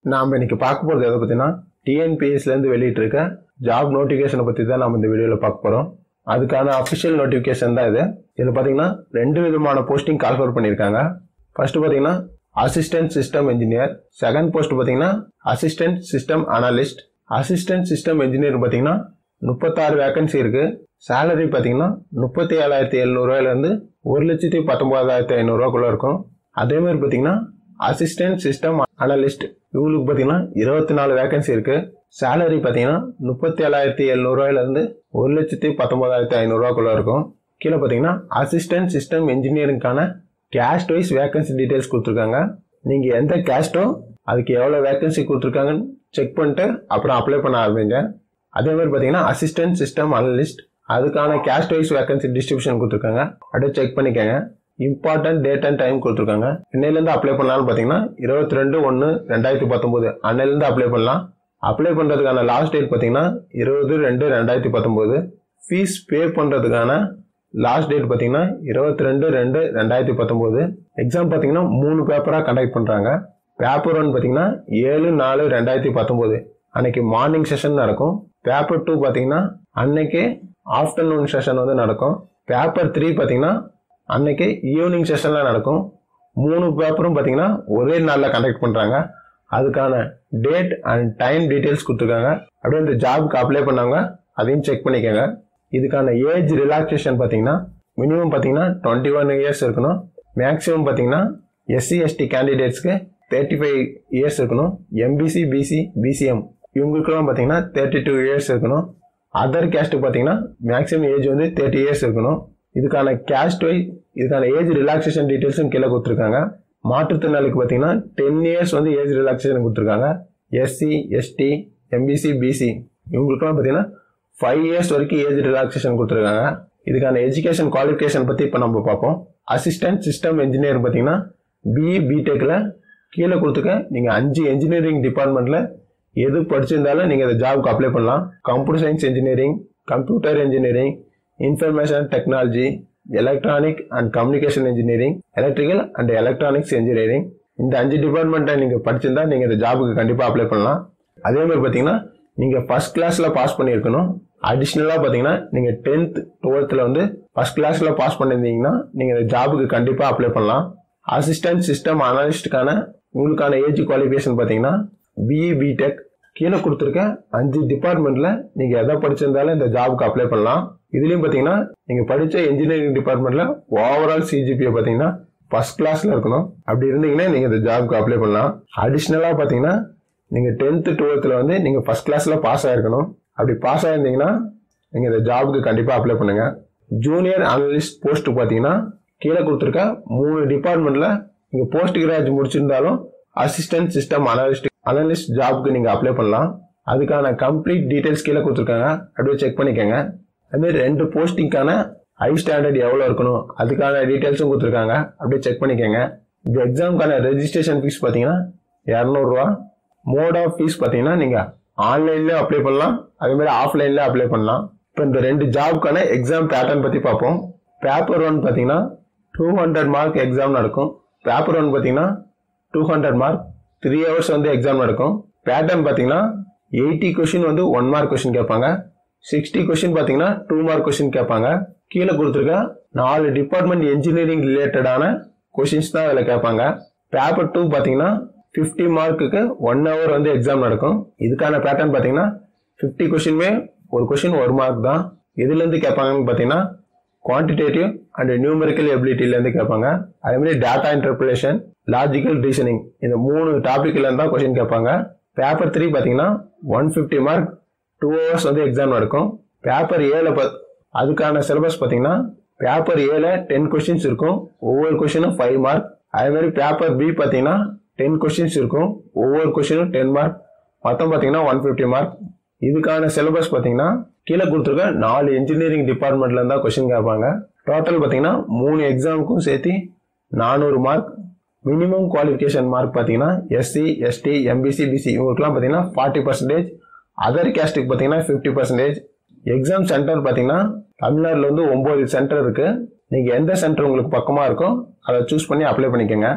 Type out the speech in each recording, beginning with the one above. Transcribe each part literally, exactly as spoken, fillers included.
நாம இன்னைக்கு பார்க்க போறது எதை பத்தினா T N P S C ல இருந்து வெளியிட்டு இருக்க ஜாப் நோட்டிபிகேஷனை பத்தி தான் நாம இந்த வீடியோல பார்க்க போறோம். அதுக்கான அபிஷியல் நோட்டிபிகேஷன் தான் இது. இதுல பாத்தீங்கன்னா ரெண்டு விதமான போஸ்டிங் கால்ஃபர் பண்ணிருக்காங்க. ஃபர்ஸ்ட் பாத்தீங்கன்னா assistant system engineer, second post பாத்தீங்கன்னா assistant system analyst. Assistant system engineer பாத்தீங்கன்னா முப்பத்தாறு வேகன்சி இருக்கு. சேலரி பாத்தீங்கன்னா முப்பத்தி ஏழாயிரத்தி எழுநூறு ரூபாயில இருந்து ஒரு லட்சத்தி பத்தொன்பதாயிரத்தி ஐநூறு ரூபாய்க்குள்ள இருக்கும். அதே மாதிரி பாத்தீங்கன்னா அசிஸ்டன்ட் சிஸ்டம் அனலிஸ்ட் இவங்களுக்கு பாத்தீங்கன்னா இருபத்தி நாலு வேகன்சி இருக்கு. சேலரி பாத்தீங்கன்னா முப்பத்தி ஏழாயிரத்தி எழுநூறு ரூபாயில இருந்து ஒரு லட்சத்தி பத்தொன்பதாயிரத்தி ஐநூறு ரூபாய்க்குள்ள இருக்கும். கீழே பாத்தீங்கன்னா அசிஸ்டன்ட் சிஸ்டம் இன்ஜினியரிங்கான கேஸ்ட் வைஸ் வேகன்சி டீடைல்ஸ் கொடுத்துருக்காங்க. நீங்க எந்த கேஸ்டோ அதுக்கு எவ்வளவு வேகன்சி கொடுத்துருக்காங்கன்னு செக் பண்ணிட்டு அப்புறம் அப்ளை பண்ண ஆரம்பிங்க. அதே மாதிரி பாத்தீங்கன்னா அசிஸ்டன்ட் சிஸ்டம் அனலிஸ்ட் அதுக்கான கேஸ்ட் வைஸ் வேகன்சி டிஸ்ட்ரிபியூஷன் கொடுத்துருக்காங்க. அப்படியே செக் பண்ணிக்கங்க. இம்பார்ட்டன்ட் டேட் அண்ட் டைம் கொடுத்துருக்காங்க. இன்னையில இருந்து அப்ளை பண்ணாலும் பாத்தீங்கன்னா இருபத்தி ரெண்டு ஒன்னு ரெண்டாயிரத்தி பத்தொன்பது அன்னையில இருந்து அப்ளை பண்ணலாம். அப்ளை பண்றதுக்கான லாஸ்ட் டேட் பாத்தீங்கன்னா இருபது ரெண்டு ரெண்டாயிரத்தி பத்தொன்பது. ஃபீஸ் பே பண்றதுக்கான லாஸ்ட் டேட் பாத்தீங்கன்னா இருபத்தி ரெண்டு ரெண்டு ரெண்டாயிரத்தி பத்தொன்பது. எக்ஸாம் பாத்தீங்கன்னா மூணு பேப்பரா கண்டக்ட் பண்றாங்க. பேப்பர் ஒன் பாத்தீங்கன்னா ஏழு நாலு ரெண்டாயிரத்தி பத்தொன்பது அன்னைக்கு மார்னிங் செஷன் நடக்கும். பேப்பர் டூ பாத்தீங்கன்னா அன்னைக்கு ஆஃப்டர்நூன் செஷன் வந்து நடக்கும். பேப்பர் த்ரீ பாத்தீங்கன்னா அன்னைக்கு ஈவினிங் செஷன்ல நடக்கும். மூணு பேப்பரும் பாத்தீங்கன்னா ஒரே நாள்ல கண்டக்ட் பண்றாங்க. அதுக்கான டேட் அண்ட் டைம் டீடைல்ஸ் கொடுத்துருக்காங்க. அப்படியே இந்த ஜாப்க்கு அப்ளை பண்ணாங்க அதையும் செக் பண்ணிக்கோங்க. இதுக்கான ஏஜ் ரிலாக்ஸேஷன் பாத்தீங்கன்னா மினிமம் பாத்தீங்கன்னா டுவெண்ட்டி ஒன் இயர்ஸ் இருக்கணும். மேக்ஸிமம் பாத்தீங்கன்னா எஸ்சி எஸ்டி கேண்டிடேட்ஸ்க்கு தேர்ட்டி ஃபைவ் இயர்ஸ் இருக்கணும். எம்பிசி பிசி பிசிஎம் இவங்களுக்குலாம் பாத்தீங்கன்னா தேர்ட்டி டூ இயர்ஸ் இருக்கணும். அதர் கேஸ்ட் பாத்தீங்கன்னா மேக்ஸிமம் ஏஜ் வந்து தேர்ட்டி இயர்ஸ் இருக்கணும். இதுக்கான கேஸ்ட் வைஸ் இதுக்கான ஏஜ் ரிலாக்ஸேஷன் டீடைல்ஸும் கீழே கொடுத்துருக்காங்க. மாற்றுத்திறனாளிக்கு பாத்தீங்கன்னா டென் இயர்ஸ் வந்து ஏஜ் ரிலாக்ஸேஷன் கொடுத்துருக்காங்க. எஸ்சி எஸ்டி எம்பிசி பிசி இவங்களுக்குலாம் பாத்தீங்கன்னா ஃபைவ் இயர்ஸ் வரைக்கும் ஏஜ் ரிலாக்ஸேஷன் கொடுத்துருக்காங்க. இதுக்கான எஜுகேஷன் குவாலிஃபிகேஷன் பத்தி இப்ப நம்ம பார்ப்போம். அசிஸ்டன்ட் சிஸ்டம் இன்ஜினியர் பாத்தீங்கன்னா பிஇ பிடெக்ல கீழே கொடுத்துருக்க நீங்க அஞ்சு இன்ஜினியரிங் டிபார்ட்மெண்ட்ல எது படிச்சிருந்தாலும் நீங்க இந்த ஜாப்க்கு அப்ளை பண்ணலாம். Computer science engineering, computer engineering, information technology, electronic and communication engineering, electrical and electronics engineering இந்த அஞ்சு டிபார்ட்மெண்ட்டை நீங்க படிச்சிருந்தா நீங்க இந்த ஜாபுக்கு கண்டிப்பா அப்ளை பண்ணலாம். அதே மாதிரி பாத்தீங்கன்னா நீங்க ஃபர்ஸ்ட் கிளாஸ்ல பாஸ் பண்ணிருக்கணும். அடிஷனலா பாத்தீங்கன்னா நீங்க டென்த் டுவெல்த்ல வந்து ஃபர்ஸ்ட் கிளாஸ்ல பாஸ் பண்ணிருந்தீங்கன்னா நீங்க இந்த ஜாபுக்கு கண்டிப்பா அப்ளை பண்ணலாம். அசிஸ்டன்ட் சிஸ்டம் அனலிஸ்டுக்கான உங்களுக்கான ஏஜ் குவாலிஃபிகேஷன் பாத்தீங்கன்னா பிஇ பிடெக் கீழே கொடுத்துருக்க அஞ்சு டிபார்ட்மெண்ட்ல நீங்க எதை படிச்சிருந்தாலும் இந்த ஜாபுக்கு அப்ளை பண்ணலாம். இதுலயும் பாத்தீங்கன்னா நீங்க படிச்ச இன்ஜினியரிங் டிபார்ட்மெண்ட்ல ஓவரால் சிஜிபிஏ பாத்தீங்கன்னா ஃபர்ஸ்ட் கிளாஸ்ல இருக்கணும். அப்படி இருந்தீங்கன்னா நீங்க இந்த ஜாபுக்கு அப்ளை பண்ணலாம். அடிஷனலா பாத்தீங்கன்னா நீங்க டென்த் டுவெல்த்ல வந்து நீங்க ஃபர்ஸ்ட் கிளாஸ்ல பாஸ் ஆயிருக்கணும். அப்படி பாஸ் ஆயிருந்தீங்கன்னா நீங்க இந்த ஜாபுக்கு கண்டிப்பா அப்ளை பண்ணுங்க. ஜூனியர் அனலிஸ்ட் போஸ்ட் பாத்தீங்கன்னா கீழே கொடுத்துருக்க மூணு டிபார்ட்மெண்ட்ல நீங்க போஸ்ட் கிராஜுவேட் முடிச்சிருந்தாலும் அசிஸ்டன்ட் சிஸ்டம் அனலிஸ்ட் அனலிஸ்ட் ஜாப்க்கு நீங்க அப்ளை பண்ணலாம். அதுக்கான கம்ப்ளீட் டீடைல்ஸ் கீழே கொடுத்துருக்காங்க. அப்படியே செக் பண்ணிக்கோங்க. அதுமாதிரி ரெண்டு போஸ்டிங்கான ஹை ஸ்டாண்டர்ட் எவ்வளவு இருக்கணும் அதுக்கான டீடைல்ஸும் கொடுத்துருக்காங்க. அப்படியே செக் பண்ணிக்கோங்க. இந்த எக்ஸாமுக்கான ரெஜிஸ்ட்ரேஷன் ஃபீஸ் பாத்தீங்கன்னா இருநூறு ரூபா. மோட் ஆஃப் ஃபீஸ் பாத்தீங்கன்னா நீங்க ஆன்லைன்ல அப்ளை பண்ணலாம், அதே மாதிரி ஆஃப்லைன்ல அப்ளை பண்ணலாம். இப்போ இந்த ரெண்டு ஜாப்க்கான எக்ஸாம் பேட்டர்ன் பத்தி பார்ப்போம். பேப்பர் ஒன் பாத்தீங்கன்னா டூ ஹண்ட்ரட் மார்க் எக்ஸாம் நடக்கும். பேப்பர் ஒன் பாத்தீங்கன்னா two hundred mark three hours வந்து எக்ஸாம் நடக்கும். பேட்டர்ன் பாத்தீங்கன்னா எயிட்டி கொஸ்டின் வந்து ஒன் மார்க் கொஸ்டின் கேட்பாங்க. சிக்ஸ்டி கொஸ்டின் பாத்தீங்கன்னா டூ மார்க் கொஸ்டின் கேட்பாங்க. கீழே கொடுத்துருக்க நாலு டிபார்ட்மெண்ட் என்ஜினியரிங் ரிலேட்டடான கொஸ்டின்ஸ் தான் அதில் கேட்பாங்க. பேப்பர் டூ பாத்தீங்கன்னா பிப்டி மார்க்குக்கு ஒன் ஹவர் வந்து எக்ஸாம் நடக்கும். இதுக்கான பேட்டர்ன் பாத்தீங்கன்னா பிப்டி கொஸ்டின்மே ஒரு கொஸ்டின் ஒரு மார்க் தான். இதுல இருந்து கேட்பாங்கன்னு பாத்தீங்கன்னா குவான்டிடேட்டிவ் அண்ட் நியூமெரிக்கல் எபிலிட்டில இருந்து கேட்பாங்க. அதே மாதிரி டேட்டா இன்டர்பிரேஷன், லாஜிக்கல் ரீசனிங் இந்த மூணு டாபிக்ல இருந்தா கொஸ்டின் கேட்பாங்க. பேப்பர் த்ரீ பாத்தீங்கன்னா one fifty mark two hours வந்து எக்ஸாம் நடக்கும். பேப்பர் ஏழு அதுக்கான சிலபஸ் பாத்தீங்கன்னா பேப்பர் ஏழு டென் கொஸ்டின்ஸ் இருக்கும். ஒவ்வொரு கொஸ்டினும் ஃபைவ் மார்க். அதே மாதிரி பேப்பர் பி பாத்தீங்கன்னா டென் கொஸ்டின்ஸ் இருக்கும். ஒவ்வொரு கொஸ்டினும் டென் மார்க். மொத்தம் பாத்தீங்கன்னா ஒன் பிப்டி மார்க். இதுக்கான சிலபஸ் பாத்தீங்கன்னா கீழே கொடுத்துருக்க நாலு இன்ஜினியரிங் டிபார்ட்மெண்ட்ல இருந்தா கொஸ்டின் கேட்பாங்க. டோட்டல் பாத்தீங்கன்னா மூணு எக்ஸாமுக்கும் சேர்த்து நானூறு மார்க். மினிமம் குவாலிஃபிகேஷன் மார்க் பாத்தீங்கன்னா எஸ்சி எஸ்டி எம்பிசி பிசி இவங்களுக்குலாம் பாத்தீங்கன்னா ஃபார்ட்டி பர்சன்டேஜ். அதர் கேஸ்டுக்கு பாத்தீங்கன்னா பிப்டி பர்சன்டேஜ். எக்ஸாம் சென்டர் பாத்தீங்கன்னா தமிழ்நாடுல வந்து ஒன்பது சென்டர் இருக்கு. நீங்க எந்த சென்டர் உங்களுக்கு பக்கமா இருக்கோ அதை சூஸ் பண்ணி அப்ளை பண்ணிக்கோங்க.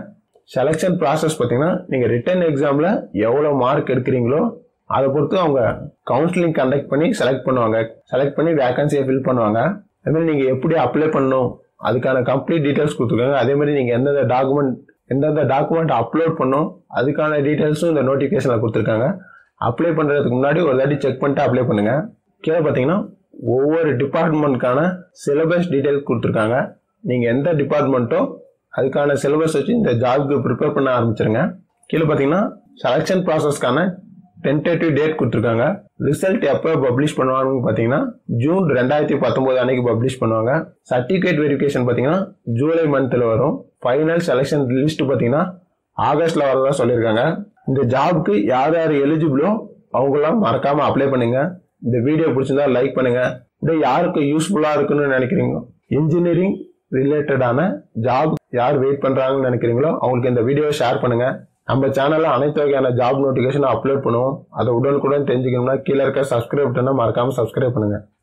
செலெக்ஷன் ப்ராசஸ் பார்த்தீங்கன்னா நீங்கள் ரிட்டன் எக்ஸாமில் எவ்வளோ மார்க் எடுக்கிறீங்களோ அதை பொறுத்து அவங்க கவுன்சிலிங் கண்டக்ட் பண்ணி செலக்ட் பண்ணுவாங்க. செலக்ட் பண்ணி வேகன்சியை ஃபில் பண்ணுவாங்க. அதுமாதிரி நீங்கள் எப்படி அப்ளை பண்ணணும் அதுக்கான கம்ப்ளீட் டீட்டெயில்ஸ் கொடுத்துருக்காங்க. அதே மாதிரி நீங்கள் எந்தெந்த டாக்குமெண்ட் எந்தெந்த டாக்குமெண்ட் அப்லோட் பண்ணணும் அதுக்கான டீட்டெயில்ஸும் இந்த நோட்டிஃபிகேஷனில் கொடுத்துருக்காங்க. அப்ளை பண்ணுறதுக்கு முன்னாடி ஒரு தாட்டி செக் பண்ணிட்டு அப்ளை பண்ணுங்க. கீழே பார்த்தீங்கன்னா ஒவ்வொரு டிபார்ட்மெண்ட்கான சிலபஸ் டீட்டெயில் கொடுத்துருக்காங்க. நீங்கள் எந்த டிபார்ட்மெண்ட்டோ அதுக்கான சிலபஸ் வச்சு இந்த ஜாப்க்கு ப்ரிப்பேர் பண்ண ஆரம்பிச்சிருங்க. கீழே பார்த்தீங்கன்னா செலெக்ஷன் ப்ராசஸ்க்கான டென்டேட்டிவ் டேட் கொடுத்துருக்காங்க. ரிசல்ட் எப்போ பப்ளிஷ் பண்ணுவாங்கன்னு பார்த்தீங்கன்னா ஜூன் ரெண்டாயிரத்தி பத்தொன்பது அன்னைக்கு பப்ளிஷ் பண்ணுவாங்க. சர்டிஃபிகேட் வெரிஃபிகேஷன் பார்த்தீங்கன்னா ஜூலை மந்த்தில் வரும். ஃபைனல் செலெக்ஷன் லிஸ்ட் பார்த்தீங்கன்னா ஆகஸ்ட்ல வரதா சொல்லியிருக்காங்க. இந்த ஜாப்க்கு யார் யார் எலிஜிபிளோ அவங்களாம் மறக்காம அப்ளை பண்ணுங்க. இந்த வீடியோ பிடிச்சிருந்தா லைக் பண்ணுங்க. இதை யாருக்கு யூஸ்ஃபுல்லா இருக்குன்னு நினைக்கிறீங்க, இன்ஜினியரிங் ரிலேட்டடான ஜாப் யார் வெயிட் பண்றாங்கன்னு நினைக்கிறீங்களோ அவங்களுக்கு இந்த வீடியோவை ஷேர் பண்ணுங்க. நம்ம சேனல்ல அனைத்து வகையான ஜாப் நோட்டிஃபிகேஷன் அப்லோட் பண்ணுவோம். அதை உடனுக்குடன் தெரிஞ்சுக்கணும்னா கீழே இருக்க சப்ஸ்கிரைப் பட்டனை மறக்காம சப்ஸ்கிரைப் பண்ணுங்க.